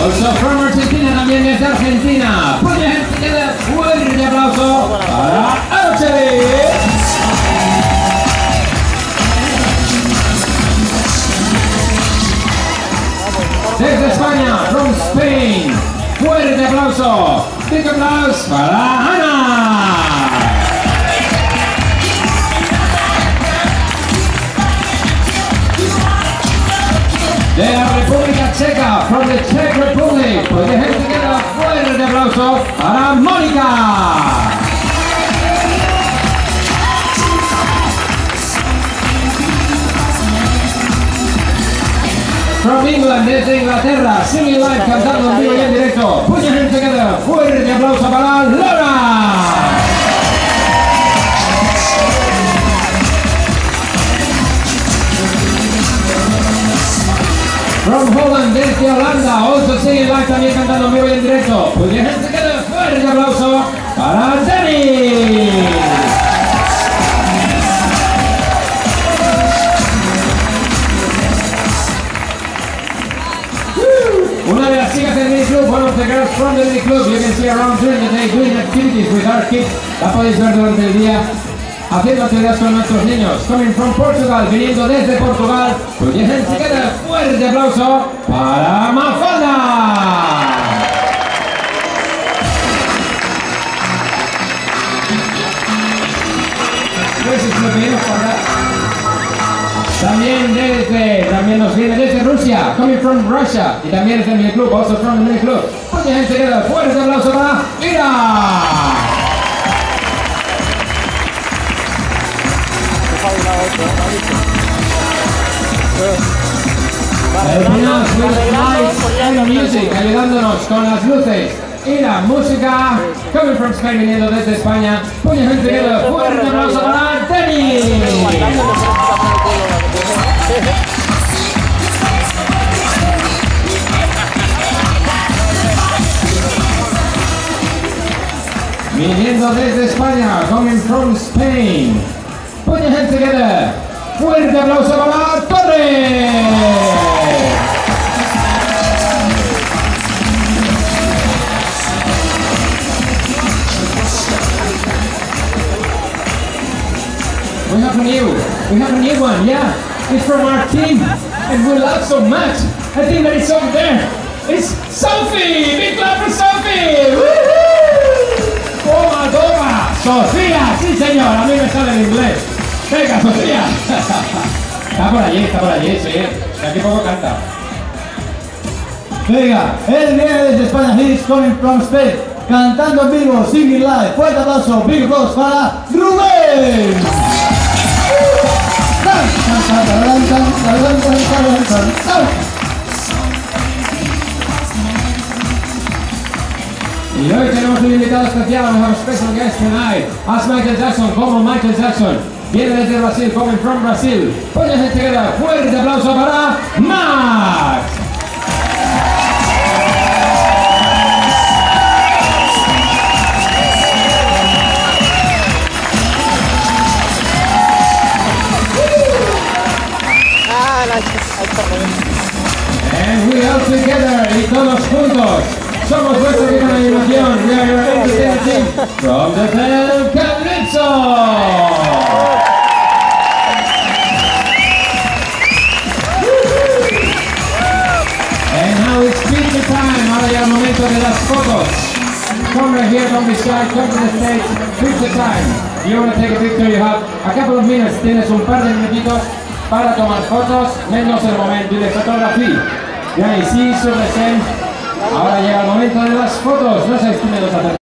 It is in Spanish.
Also from Argentina, también desde Argentina. Put your hands together, fuerte aplauso para Archie. Desde España, from Spain, fuerte aplauso, big applause para Ana. De la República Checa, from the Czech Republic, put your hands together, fuerte aplauso para Mónica. From England, desde Inglaterra, singing live, cantando en vivo y en directo. Put your hands together, fuerte aplauso para Laura. From Holland, desde Holanda, also singing live, también cantando en vivo y en directo. Put your hands together, fuerte aplauso para Dani. Una de las chicas del mini club, one of the girls from the mini club, you can see around during the day doing activities with our kids. La podéis ver durante el día haciendo actividades con nuestros niños. Coming from Portugal, viniendo desde Portugal. Put your hands together, fuerte aplauso para Mafalda. También nos viene desde Rusia, coming from Russia, y también es del mini club, also from the mini club. Put your hands together, fuerte aplauso para Ira. And music, ayudándonos con las luces y la música, coming from Spain, viniendo desde España. Put your hands together, fuerte aplauso para Dani. Viniendo desde España, coming from Spain. Put your hands together. Fuerte aplauso para Torre. We have a new one, yeah. It's from our team, and we love so much. I think that it's over there. It's Sophie! Big clap for Sophie! Woohoo! Toma, toma! Sofía, sí señor, a mí me sale en inglés. Venga, Sofía. Está por allí, sí. De aquí poco canta. Venga, él viene desde España, he's coming from Spain. Cantando en vivo, singing live. Fuerte aplauso, big applause para Rubén. Y hoy tenemos un invitado especial, we have a special guest tonight. As Michael Jackson, como Michael Jackson. Viene desde Brasil, coming from Brasil. Put your hands together, fuerte aplauso para Max. And we all together, y todos juntos, somos vuestra equipo de animación. We are your entertainment team from the Bel Calypso. And now it's picture time. Ahora llega el momento de las fotos. Come right here, don't be shy, come to the stage, picture time. You want to take a picture, you have a couple of minutes, tienes un par de minutitos para tomar fotos, menos el momento de fotografía. Ya, y sí, sobre ahora llega el momento de las fotos, no seáis tímidos a hacer.